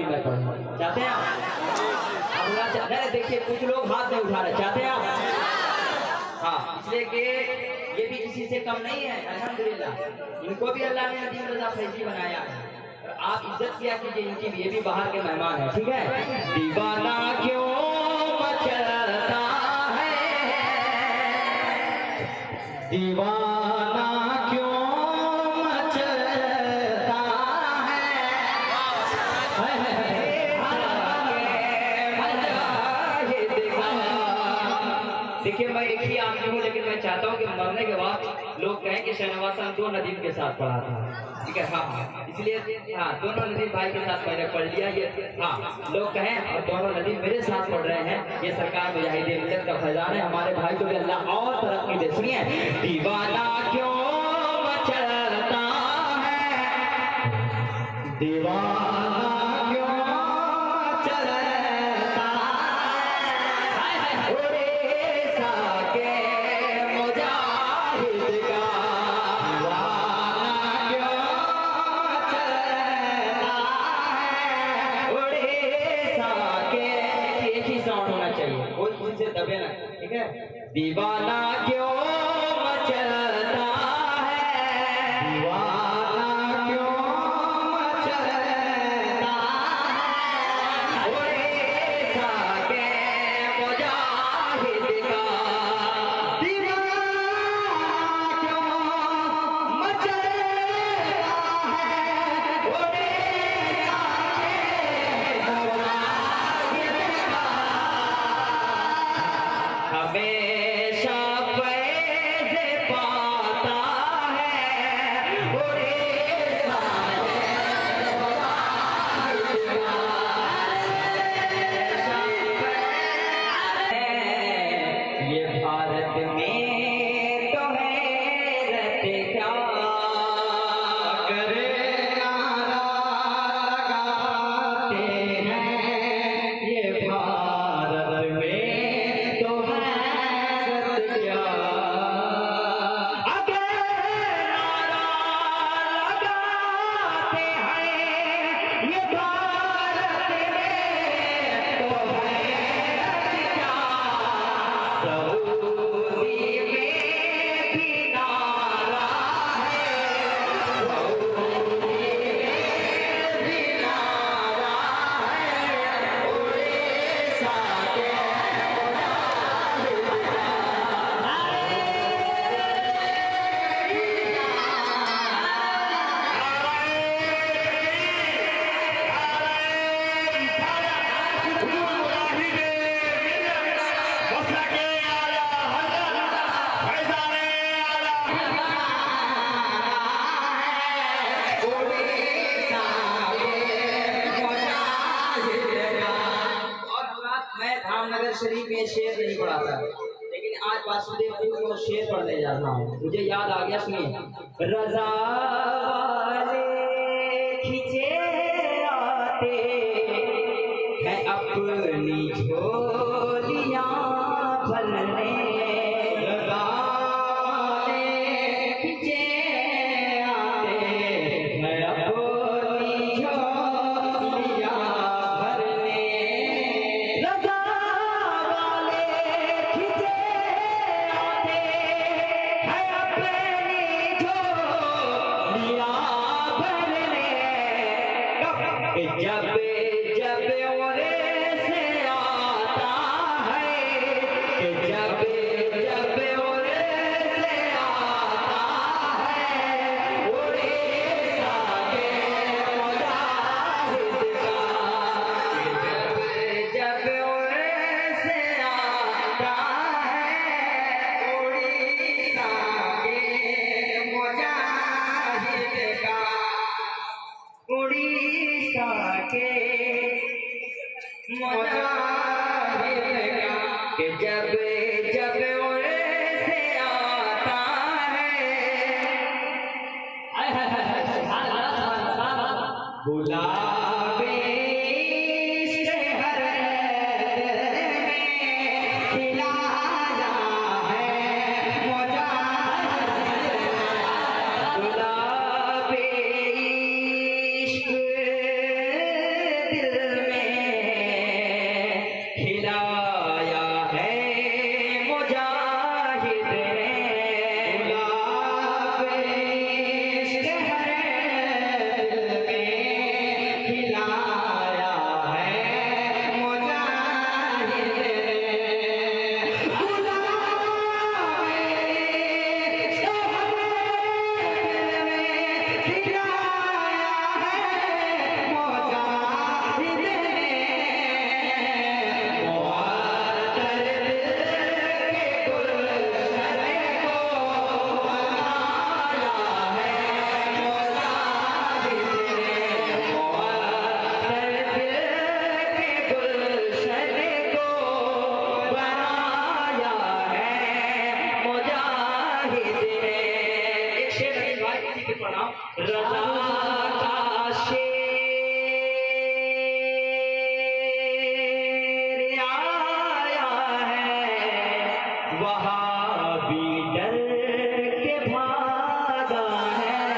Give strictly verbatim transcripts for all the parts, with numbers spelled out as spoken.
मैं पढ़ूं। चाहते हैं आप? चाहते हैं? देखिए कुछ लोग हाथ नहीं उठा रहे, चाहते हैं आप? हाँ, इसलिए कि ये भी किसी से कम नहीं है, अल्हम्दुलिल्लाह। इनको भी अल्लाह ने नदीम रजा फैजी बनाया है। आप इज्जत किया कीजिए इनकी भी, ये भी बाहर के मेहमान है, ठीक है। दीवाना क्यों मचलता है, दीवाना क्यों मचलता है, देखिए मैं एक ही आदमी हूँ, लेकिन मैं चाहता हूँ कि मरने के बाद लोग कहें कि शाहनवाज साहब दो नदीम के साथ पढ़ा था, ठीक है। हाँ, इसलिए हाँ दोनों नदीम भाई के साथ मैंने पढ़ लिया, ये हाँ लोग कहें और दोनों नदीम मेरे साथ पढ़ रहे हैं। ये सरकार मुजाहिदीन मिल्लत का फैजान है, हमारे भाई को भी अल्लाह और तरक्की दे। सुनिए, दीवाना क्यों मचलता है, दीवाना क्यों मचलता है, उड़ीसा के मुजाहिद का दबे ना, ठीक है। दीवाना क्यों मचलता है, दीवाना क्यों मचलता है, उड़ीसा के मुजाहिद का दीवाना क्यों मचलता है, उड़ीसा हमेशा फैज़ पाता है, उड़ीसा ये भारत में तो हैरत क्या करे, नारा लगाते हैं, ये भारत में तो शरीफ में शेर नहीं पढ़ा था, लेकिन आज वासुदेव को शेर पढ़ने जा रहा हूँ, मुझे याद आ गया। सुनिए, रजा वाले खींचे आते हैं अपनी झोलियां भरने, रजा वाले खींचे आते हैं अपनी झोलियां भरने, रजा जब जब उरे से आता है, जब जब उरे से आता है, उड़ीसा के मुजाहिद का, जब जब उरे से आता है, उड़ीसा के मुजाहिद का, उड़ीसा के मुजाहिद का, कि जब जब उड़े से आता है, गुलाबी शहर में खिलाया है मुजाहिद, गुलाबी दिल वहाँ भी डर के भागा है,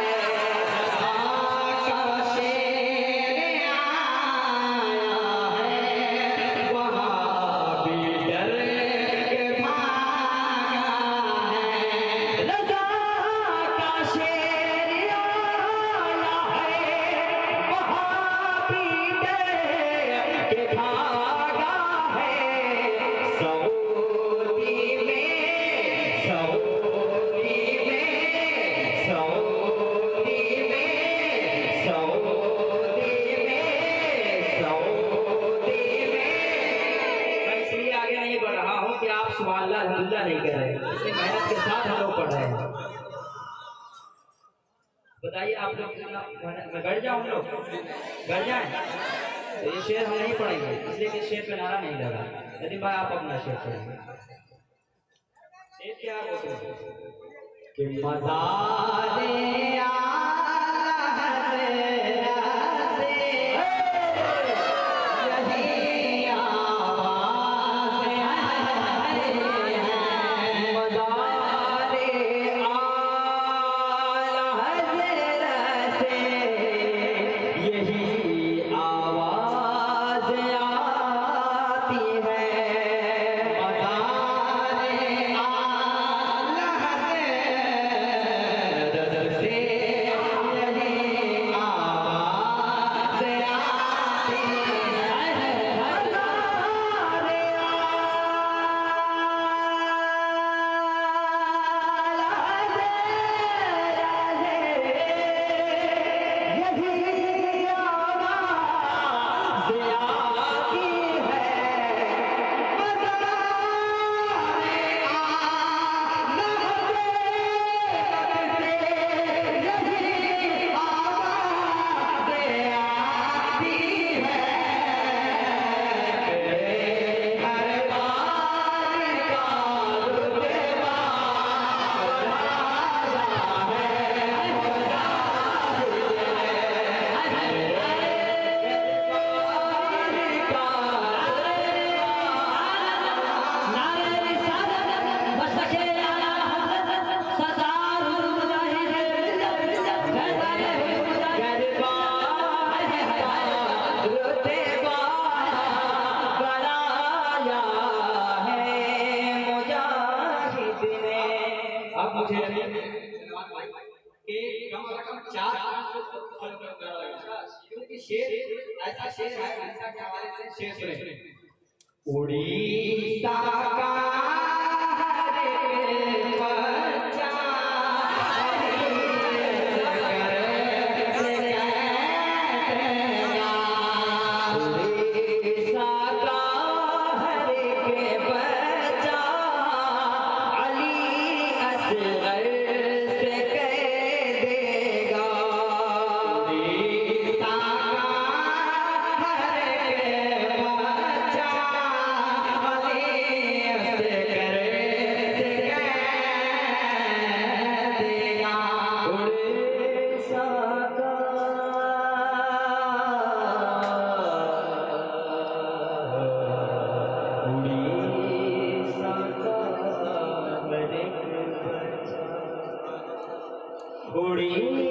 का शेर आया है, वहाँ भी डर के भागा है, रज़ा का शेर आया है, वहाँ भी डर के भागा है, सऊदी में सऊदी में सऊदी में सऊदी में सऊदी में। मैं इसलिए आगे नहीं बढ़ रहा हूँ कि आप सुभान अल्लाह अल्हम्दुलिल्लाह नहीं कह रहे, इसलिए मेहनत के साथ हम लोग पढ़ रहे हैं। बताइए आप लोग कितना मैं गड़ जाऊँ, लोग गड़ जाए तो ये शेर हम नहीं पढ़ेंगे, इसलिए कि शेर पे नारा नहीं लगा। यदि भाई आप अपना शेर पढ़ेंगे, शेर क्या बोलते कि मज़ारे आला हज़रत से यही आवाज़ है, मज़ारे आला हज़रत से यही आवाज़ आती है, मज़ारे आला हज़रत से यही आवाज़ आती है, मज़ारे अब मुझे लगे कि कम से कम चार क्योंकि शेर ऐसा शेर है उड़ीसा के हवाले से शेर सुने। उड़ीसा का हरे बच्चा उड़ी